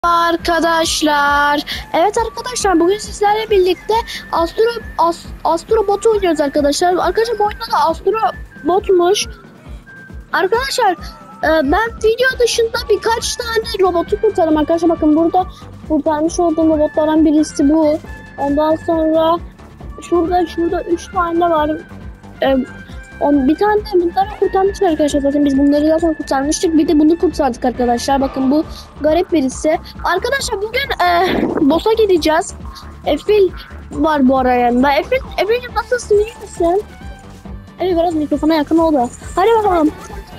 Arkadaşlar. Evet arkadaşlar, bugün sizlerle birlikte Astrobot'u oynuyoruz arkadaşlar. Arkadaşlar bu oyunda da Astrobot'muş. Arkadaşlar ben video dışında birkaç tane robotu kurtardım arkadaşlar. Bakın burada kurtarmış olduğum robotlardan birisi bu. Ondan sonra şurada 3 tane var. Bir tane de bunları kurtarmışlar arkadaşlar. Zaten biz bunları zaten kurtarmıştık. Bir de bunu kurtardık arkadaşlar. Bakın bu garip birisi. Arkadaşlar bugün boss'a gideceğiz. Efil var bu ara yanında. Efil'cim nasılsın? İyi misin? Evet, biraz mikrofona yakın oldu. Hadi bakalım.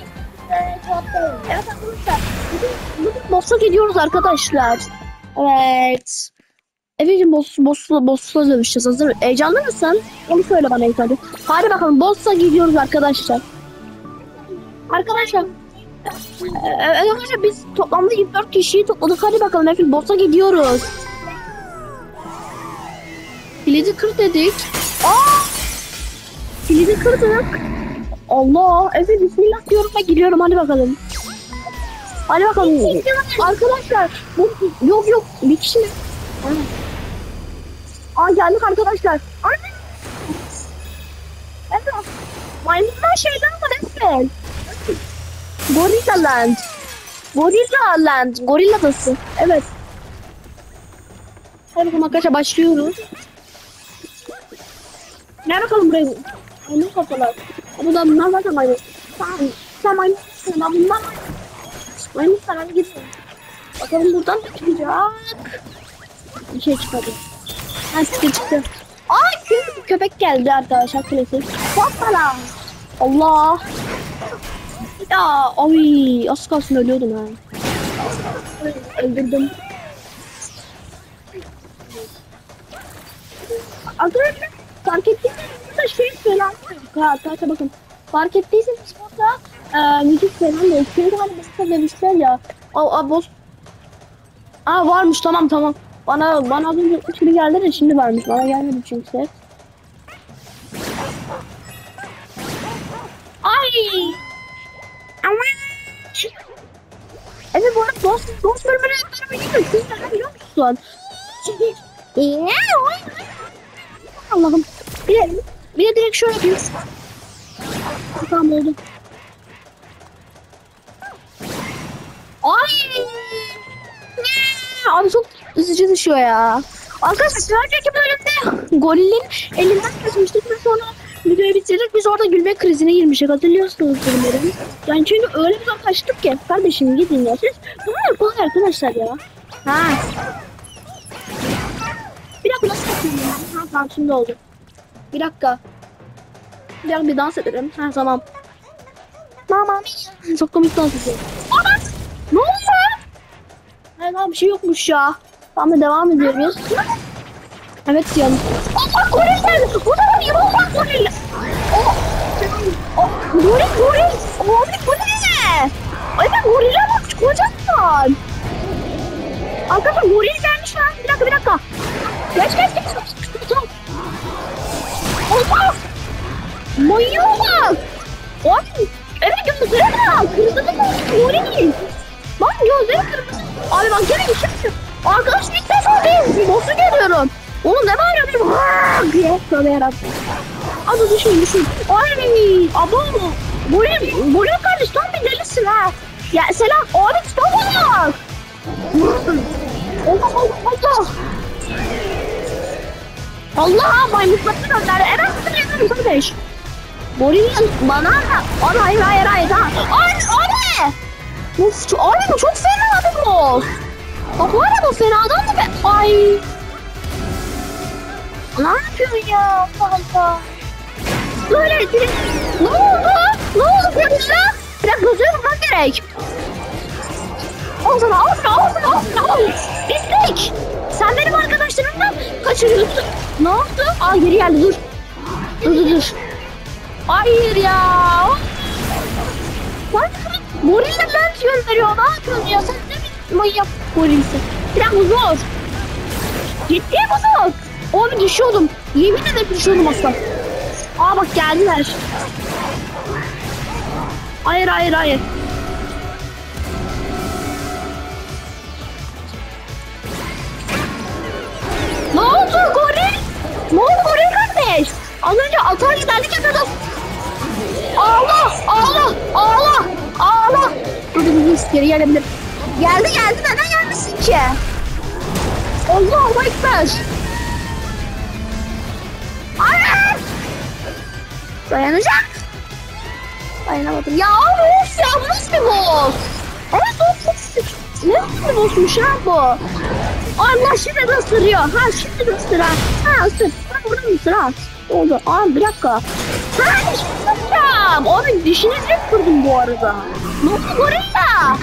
Evet arkadaşlar. Bugün boss'a gidiyoruz arkadaşlar. Evet. Efe'cim boss'la dövüşeceğiz. Hazır. Heyecanlı mısın? Onu söyle bana ilk önce. Hadi bakalım, boss'a gidiyoruz arkadaşlar. Arkadaşlar biz toplamda 24 kişiyi topladık. Hadi bakalım Efe, boss'a gidiyoruz. Kilidi kır dedik. Kilidi kırdık. Allah, Efe bismillah diyorum ve giriyorum. Hadi bakalım. Hadi bakalım. Arkadaşlar yok bir kişi mi? Geldik arkadaşlar. Evet. Maymunlar şeyden ama resmen. Gorilla Land. Gorilla adası. Evet. Hadi bakalım arkadaşlar, başlıyoruz. Ne bakalım buraya? Maymun kafalar. Bunlar zaten maymun. Sen maymun. Maymun sana gitsin. Bakalım buradan ne çıkacak? Bir şey çıkadı. Çıktı. Köpek geldi arkadaşlar, klasik. Hoppala. Allah. Ya ay, az kalsın ölüyordum ha. Öldürdüm. Arkadaşlar fark ettiyseniz burada şey falan yok. Arkadaşlar bakın. Fark ettiyseniz burada müzik falan yok. Çünkü hani mesela demişler ya. Boss. Varmış, tamam. Bana az önce biri geldi de şimdi varmış. Bana gelmedi çünkü ses. Ama evet, bu arada boss bölümünü biliyor musun? Biliyor musun? Allah'ım. Bir de direkt şöyle yapıyoruz. Tamam oldu. Abi çok üzücü düşüyor ya. Arkadaşlar önceki bölümde gorilin elinden kesmiştik ve sonra videoyu bitirdik. Biz orada gülme krizine girmiştik. Hatırlıyorsunuz umarım. Yani çünkü öyle bir kaçtık ki. Kardeşim gidin ya siz. Bunlar kolay arkadaşlar ya. Bir dakika, nasıl yapayım ya? Tamam, şimdi oldu. Bir dakika bir dans edelim. Tamam. Mama mia. Çok komik dans ediyor. Ne oldu? Tamam, bir şey yokmuş ya. Tamam, devam ediyoruz. Evet canım. Allah, goril geldi. Bu da bir Allah, goril. Goril. Abi bu ne? Ay, ben gorile bak, kocaman. Arkadaşlar goril gelmiş lan. Bir dakika. Geç. Tamam. Allah. Manyak bak. Abi. Evet, gözlere bak. Kırmızı goril. Bak, gözleri kırmızı. Abi bak, gene bir şey yok. Arkadaşlar ilk defa değil. Boss'u görüyorum. Oğlum ne bağırıyor diye. Tövbe yarabbim. Hadi düşün. Ay abo. Goril kardeş, tam bir delisin ha. Ya selam. Abi stop olmak. Allah maymunları gönderdi. Evet, hatırlıyorum kardeş. Goril bana. Hayır. Abi. Abi bu çok fena bir boss. Bak var ya, bu fenadan da be. Ay. Ne yapıyorsun ya? Allah. Böyle direkt. Ne oldu kırmızı? Biraz gözüne vurmak gerek. Al sana. Pislik. Sen benim arkadaşlarımdan kaçırıyorsun. Ne oldu? Geri geldi, dur. Hayır ya. Bak. Gorilla lens gönderiyor. Ne yapıyorsun ya? Sen ne bir manyak gorilsin. Biraz zor. Ciddi misin? Abi düşüyordum. Yemin ederim düşüyordum asla. Bak geldiler. Hayır. Ne oldu oraya kardeş? Az önce atağa giderdik yapıyorduk. Ağla, ağla, ağla, ağla. Dur dur geri gelebilir. Geldi neden gelmesin ki? Allahu Ekber. Hayır. Dayanacak. Dayanamadım. Ya of ya bu nasıl bir boss? Evet o çok sık. Ne bir bossmuş ha bu? Allah şimdi de ısırıyor. Ha şimdi de ısır ha. Ha ısır. Ha burada mı ısır ha? Oldu. Aa bir dakika. Ha dişini ısıracağım. Abi dişini direkt kırdım bu arada. Ne oldu gorilla?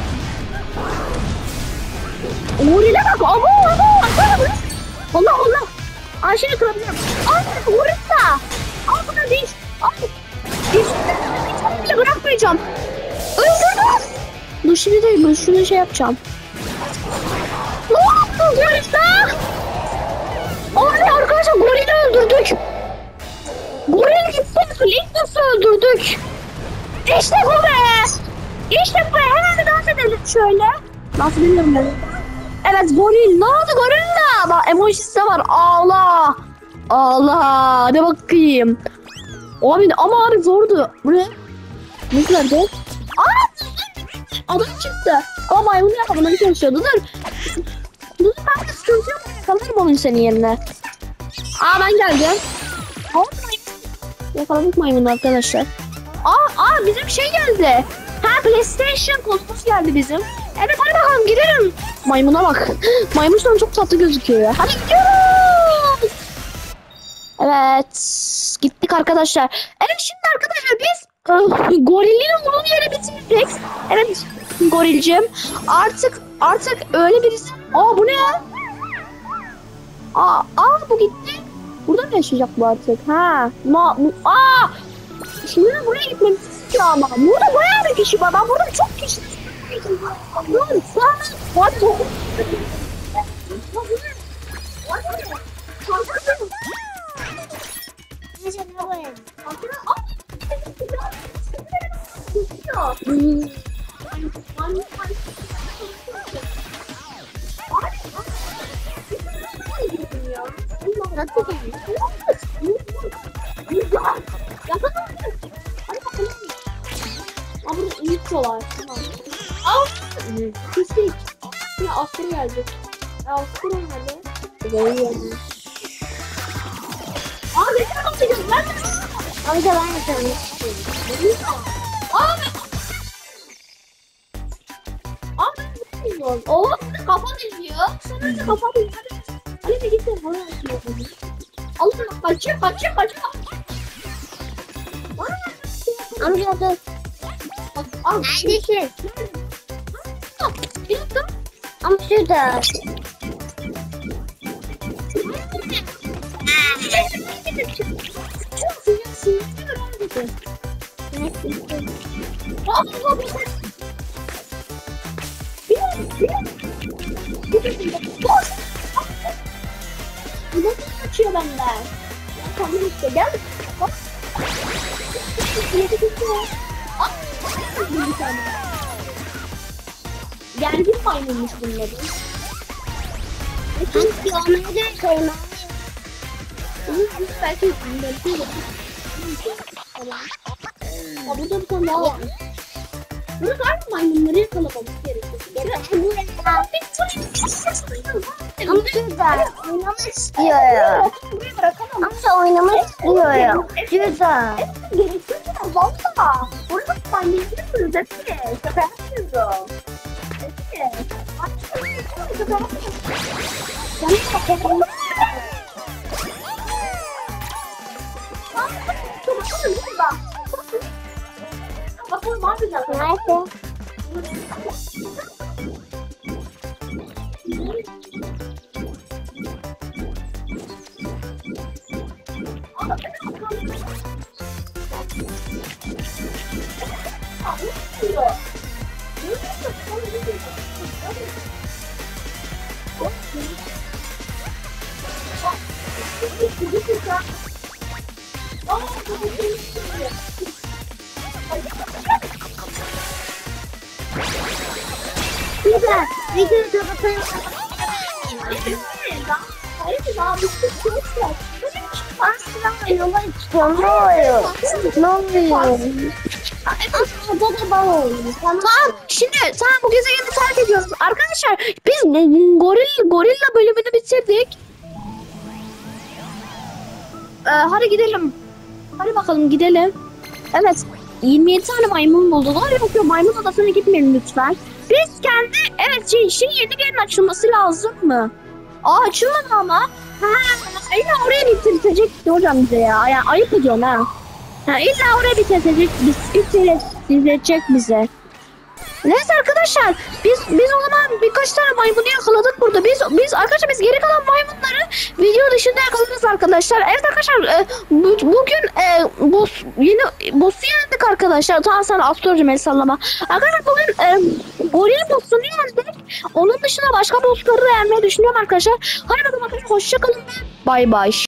Gorilla bak. Abo. Allah Allah. Aa şimdi kırabilirim. Aa gorilla. Al buna diş. Al. Dişini bile bırakmayacağım. Öldürdüm. Dur şimdi değil. Şunu şey yapacağım. Ne oldu gorilla? Abi arkadaşlar gorili öldürdük. Goril gitti. İlk nasıl öldürdük? İşte bu be. İşte bu be. Hemen bir dans edelim şöyle. Nasıl bilmiyorum ben. Evet goril. Ne oldu gorilla? Bak emojisi de var. Ağla. Ağla. Hadi bakayım. Abi ama abi zordu. Bu ne? Ne kadar zor? Aa! Adam çıktı. Ama maymunu yapamadan çalışıyordu. Dur ben de sıkıntı yok. Yakalarım onun senin yerine. Aa ben geldim. Yakaladık maymunu arkadaşlar. Aa bizim şey geldi. Ha PlayStation konsolumuz geldi bizim. Evet hadi bakalım girelim. Maymuna bak. Maymun şu an çok tatlı gözüküyor ya. Hadi gidiyoruz. Evet. Gittik arkadaşlar. Evet şimdi arkadaşlar biz gorilin onun yeri bitirdik. Evet gorilcim. Artık öyle birisi. Aa bu ne? Bu gitti. Burada mı yaşayacak bu artık? Ha. Şimdi buraya gitmemiz istiyor ama. Burada bayağı bir kişi var. Ben burada çok kişi. Dur. Hadi. Burada uyutuyorlar. Pislik. Ya askeri geldi. Askeri nerede? Geliyorum. Ne kadar atacağız? Amca ben yapıyorum. Oğlum kafa deliyor. Sonra kafa deliyor. Hadi bir gidelim. Allah'ım kaçıyor. Amca dur. Neredesin? Bir dakika. Amca da. Bu kaçıyor benden. Tamam işte gel. Gergin maymunmuş bunları. Çünkü onları da koyma. Belki burada bir tane daha var. Burada var mı maymunları yakalamamız gerekiyor? Ama güzel. Oynamak istiyorum. Ama oynamak istiyorum. Güzel. Gerekiyor mu? Valla. Burada maymunları kıracak. Şaka yapmıyorum. Nerede? Güzel. Videoyu kapatalım. Hayır daha bir şey yok. Asla yola çıkıyorum. Ne oluyor? Ne oluyor? Tamam şimdi tamam bu gezegeni terk ediyoruz. Arkadaşlar biz gorilla bölümünü bitirdik. Hadi gidelim. Hadi bakalım gidelim. Evet 27 tane maymun buldular. Yok yok maymun adasına gitmeyelim lütfen. Biz kendi evet yeni bir yerin açılması lazım mı? Aa açılmadı ama. Ha, illa oraya bitirecekti hocam bize ya. Yani ayıp ediyorsun ha. Ha, illa oraya bitirecek bize. Neyse arkadaşlar biz o zaman birkaç tane maymunu yakaladık burada. Biz arkadaşlar biz geri kalan maymunları video dışında yakalarız arkadaşlar. Evet arkadaşlar bugün yeni boss'u yendik arkadaşlar. Tamam sen astrolojim el sallama. Arkadaşlar bugün goril boss'unu yendik. Onun dışında başka boss'ları da yenmeyi düşünüyorum arkadaşlar. Hadi bakalım arkadaşlar hoşça kalın. Bay bay.